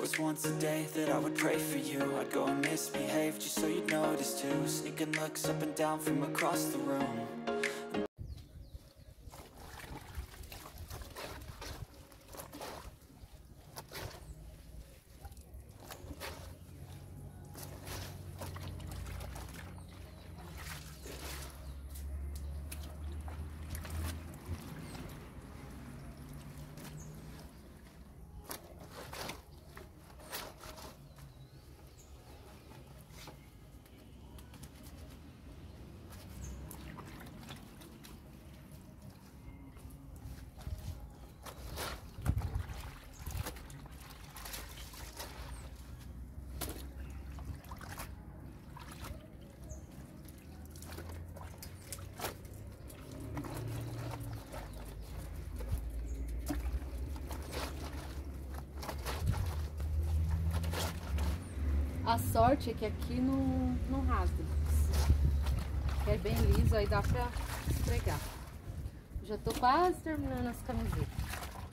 was once a day that I would pray for you. I'd go and misbehave just so you'd notice too. Sneaking looks up and down from across the room. A sorte é que aqui não rasga, que é bem liso, aí dá pra esfregar. Já tô quase terminando as camisetas.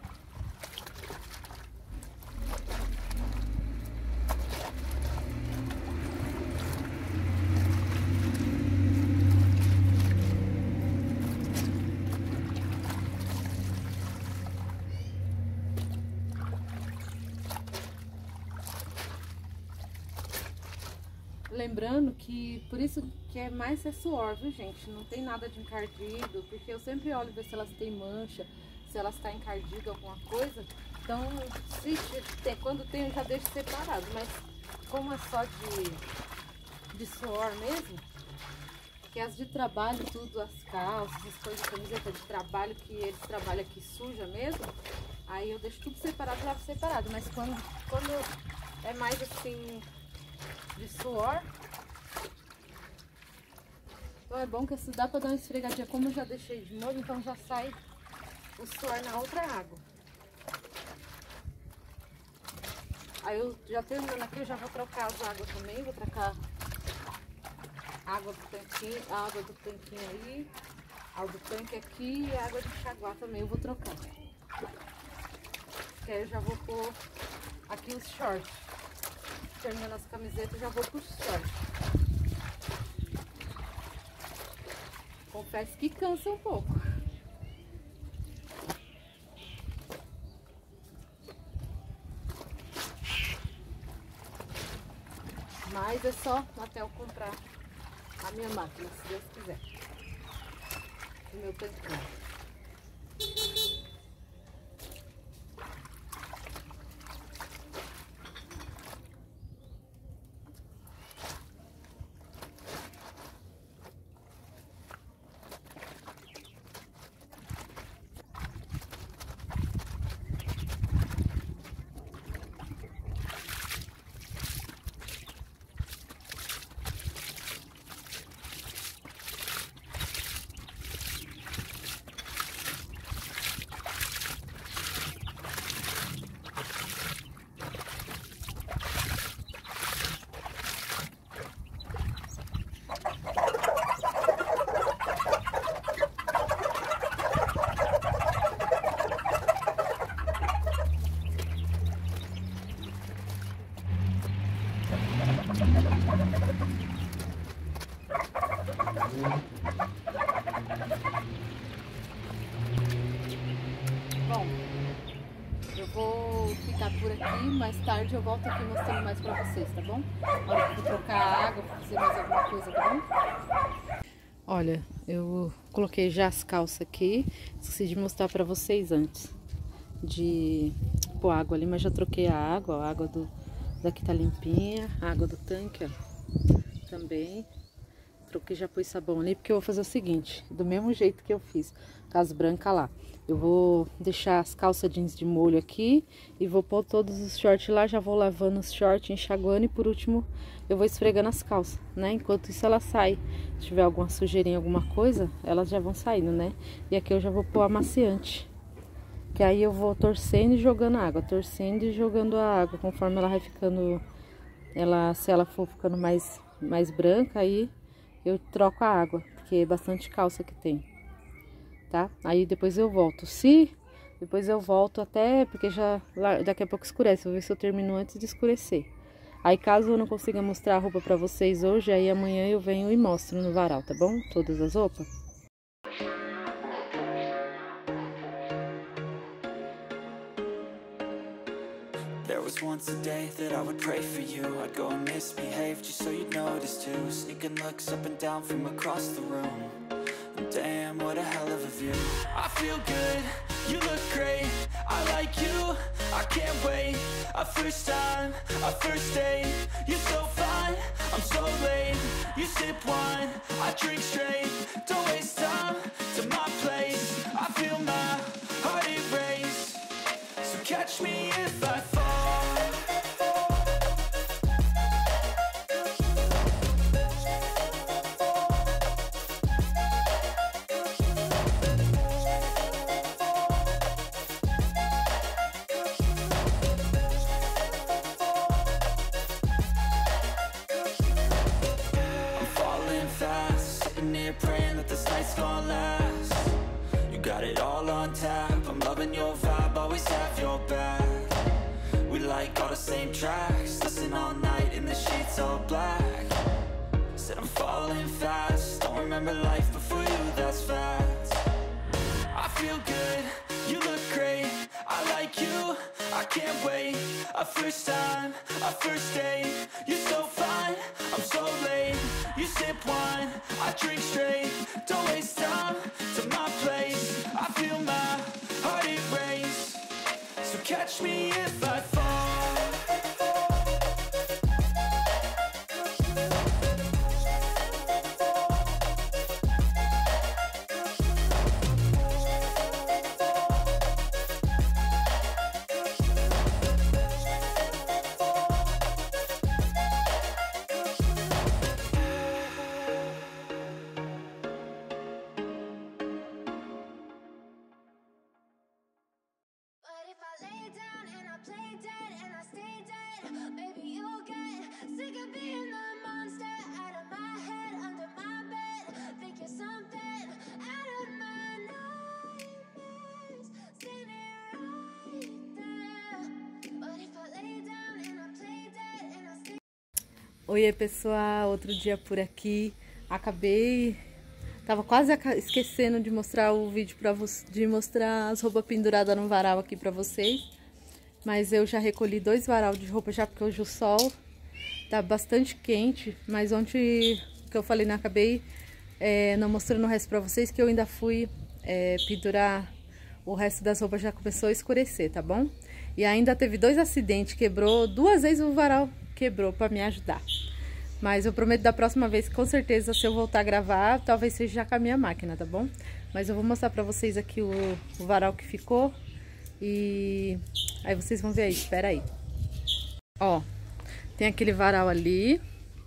Lembrando que, por isso que é mais suor, viu gente? Não tem nada de encardido, porque eu sempre olho ver se elas têm mancha, se elas estão encardidas, alguma coisa. Então, quando tem eu já deixo separado, mas como é só de suor mesmo, que as de trabalho, tudo, as calças, as coisas, camiseta de trabalho, que eles trabalham aqui suja mesmo, aí eu deixo tudo separado, lavo separado, mas quando é mais assim de suor, então é bom que assim dá pra dar uma esfregadinha, como eu já deixei de molho, então já sai o suor na outra água. Aí eu já terminando aqui, eu já vou trocar as águas também, vou trocar a água do tanquinho, a água do tanquinho aí, a do tanque aqui e a água de enxaguar também eu vou trocar. Que aí eu já vou pôr aqui os shorts. Terminando as camisetas, já vou pro short. Confesso que cansa um pouco. Mas é só até eu comprar a minha máquina, se Deus quiser. O meu tanquinho. Bom, eu vou ficar por aqui, mais tarde eu volto aqui mostrando mais pra vocês, tá bom? Na hora que eu vou trocar a água, fazer mais alguma coisa, tá bom? Olha, eu coloquei já as calças aqui, esqueci de mostrar pra vocês antes de pôr água ali, mas já troquei a água daqui tá limpinha, a água do tanque, ó, também. Troquei, já pus sabão ali, porque eu vou fazer o seguinte, do mesmo jeito que eu fiz com as brancas lá. Eu vou deixar as calças jeans de molho aqui e vou pôr todos os shorts lá, já vou lavando os shorts, enxaguando e por último eu vou esfregando as calças, né? Enquanto isso ela sai. Se tiver alguma sujeirinha, alguma coisa, elas já vão saindo, né? E aqui eu já vou pôr amaciante. Que aí eu vou torcendo e jogando água, torcendo e jogando a água, conforme ela vai ficando, se ela for ficando mais branca, aí eu troco a água, porque é bastante calça que tem, tá? Aí depois eu volto. Se Depois eu volto até, porque já daqui a pouco escurece. Vou ver se eu termino antes de escurecer. Aí caso eu não consiga mostrar a roupa pra vocês hoje, aí amanhã eu venho e mostro no varal, tá bom? Todas as roupas. There was once a day that I would pray for you. I'd go and misbehave just so you'd notice too. Sneaking looks up and down from across the room. And damn, what a hell of a view. I feel good, you look great, I like you, I can't wait. A first time, a first date, you're so fine, I'm so late. You sip wine, I drink straight, don't waste time to my place. I feel my heart erase, so catch me if I fall. Praying that this night's gonna last. You got it all on tap, I'm loving your vibe, always have your back. We like all the same tracks, listen all night in the sheets all black. Said I'm falling fast, don't remember life before you, that's fact. I feel good, you look great, I like you, I can't wait. A first time, a first date, you're so fine, I'm so late. You sip wine, I drink straight, don't waste time to my place. I feel my heart erase, so catch me if I fall. Oiê pessoal, outro dia por aqui. Tava quase esquecendo de mostrar o vídeo pra vocês, de mostrar as roupas penduradas no varal aqui pra vocês. Mas eu já recolhi 2 varal de roupa já, porque hoje o sol tá bastante quente. Mas ontem, que eu falei, não acabei não mostrando o resto pra vocês, que eu ainda fui pendurar o resto das roupas, já começou a escurecer, tá bom? E ainda teve 2 acidentes, quebrou 2 vezes o varal, quebrou pra me ajudar. Mas eu prometo da próxima vez que com certeza, se eu voltar a gravar, talvez seja já com a minha máquina, tá bom? Mas eu vou mostrar pra vocês aqui o varal que ficou. E aí vocês vão ver aí, espera aí. Ó, tem aquele varal ali.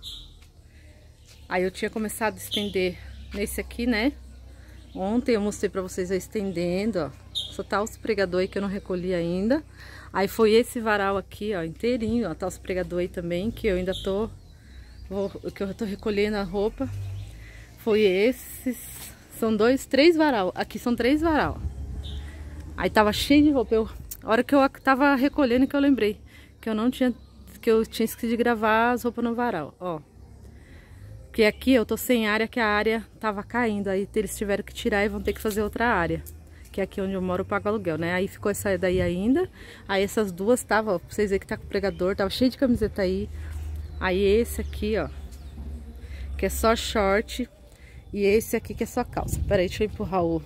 Aí eu tinha começado a estender nesse aqui, né? Ontem eu mostrei pra vocês eu estendendo, ó. Só tá os pregadores aí que eu não recolhi ainda. Aí foi esse varal aqui, ó, inteirinho, ó. Tá os pregadores aí também, que eu ainda tô... que eu tô recolhendo a roupa. Foi esses... São 3 varal. Aqui são 3 varal. Aí tava cheio de roupa. A hora que eu tava recolhendo que eu lembrei que eu tinha esquecido de gravar as roupas no varal, ó. Porque aqui eu tô sem área, que a área tava caindo. Aí eles tiveram que tirar e vão ter que fazer outra área. Que é aqui onde eu moro eu pago aluguel, né? Aí ficou essa daí ainda. Aí essas duas tava, ó, pra vocês verem que tá com o pregador. Tava cheio de camiseta aí. Aí esse aqui, ó, que é só short. E esse aqui que é só calça. Pera aí, deixa eu empurrar o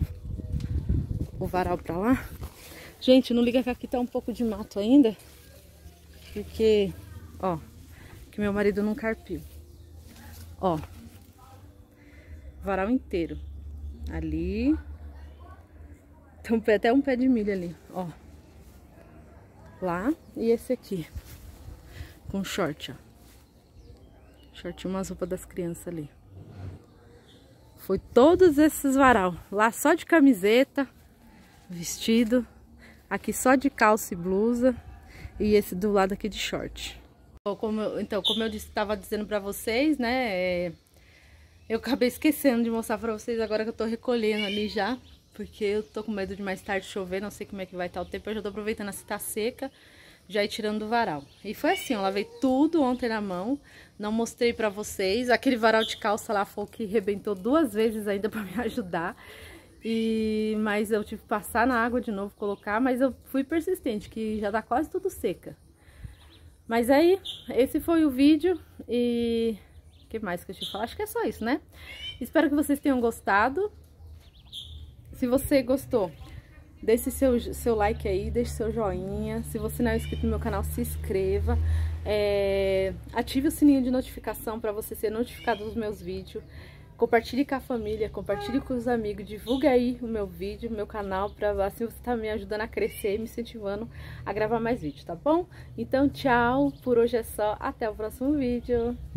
varal pra lá. Gente, não liga que aqui tá um pouco de mato ainda. Porque, ó, que meu marido não carpiu. Ó, varal inteiro. Ali. Tem até um pé de milho ali, ó. Lá. E esse aqui. Com short, ó. Short, umas roupas das crianças ali. Foi todos esses varal. Lá só de camiseta, vestido. Aqui só de calça e blusa. E esse do lado aqui de short. Então, como eu estava dizendo pra vocês, né? Eu acabei esquecendo de mostrar pra vocês agora que eu tô recolhendo ali já. porque eu tô com medo de mais tarde chover, não sei como é que vai estar o tempo. Eu já tô aproveitando assim, tá seca, já ir tirando do varal. E foi assim, eu lavei tudo ontem na mão, não mostrei pra vocês. Aquele varal de calça lá foi o que rebentou 2 vezes ainda pra me ajudar. Mas eu tive que passar na água de novo, colocar, mas eu fui persistente, que já tá quase tudo seca. Mas aí, esse foi o vídeo e... o que mais que eu te falo? Acho que é só isso, né? Espero que vocês tenham gostado. Se você gostou, deixe seu like aí, deixe seu joinha. Se você não é inscrito no meu canal, se inscreva. Ative o sininho de notificação para você ser notificado dos meus vídeos. Compartilhe com a família, compartilhe com os amigos, divulgue aí o meu vídeo, o meu canal, para assim você tá me ajudando a crescer, me incentivando a gravar mais vídeos, tá bom? Então, tchau, por hoje é só, até o próximo vídeo.